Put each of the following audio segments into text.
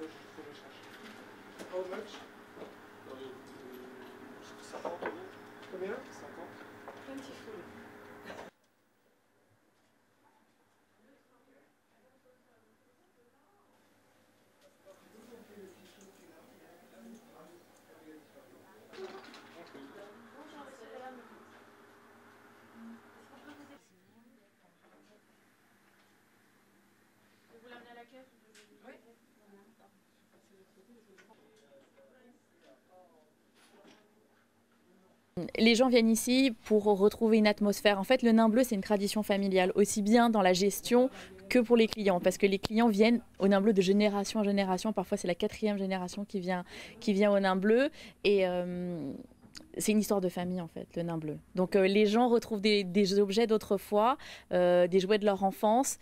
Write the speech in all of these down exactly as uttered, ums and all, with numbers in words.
How much? cinquante euros. Combien? cinquante. Plentiful. Vous l'amenez à la caisse? Oui. Les gens viennent ici pour retrouver une atmosphère. En fait, le nain bleu, c'est une tradition familiale, aussi bien dans la gestion que pour les clients, parce que les clients viennent au nain bleu de génération en génération. Parfois, c'est la quatrième génération qui vient, qui vient au nain bleu. Et euh, c'est une histoire de famille, en fait, le nain bleu. Donc, euh, les gens retrouvent des, des objets d'autrefois, euh, des jouets de leur enfance.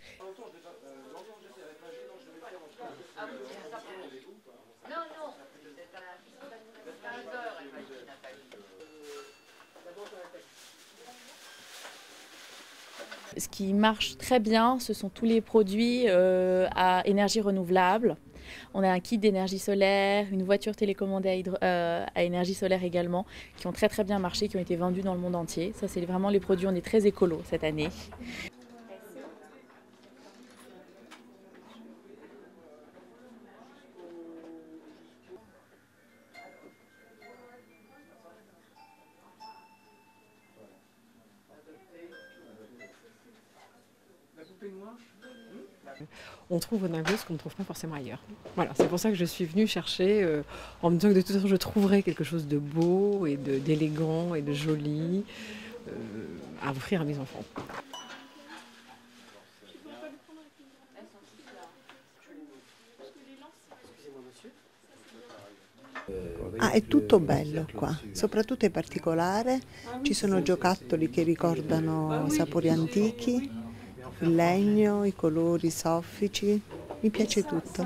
Ce qui marche très bien, ce sont tous les produits euh, à énergie renouvelable. On a un kit d'énergie solaire, une voiture télécommandée à, hydro, euh, à énergie solaire également, qui ont très très bien marché, qui ont été vendus dans le monde entier. Ça, c'est vraiment les produits, on est très écolo cette année. On trouve au nain bleu ce qu'on ne trouve pas forcément ailleurs. Voilà, c'est pour ça que je suis venue chercher, euh, en me disant que de toute façon je trouverais quelque chose de beau et d'élégant et de joli euh, à offrir à mes enfants. Ah, è tutto bello qua, soprattutto è particolare, ci sono giocattoli che ricordano sapori antichi, il legno, i colori soffici, mi piace tutto.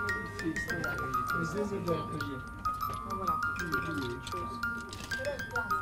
Voilà.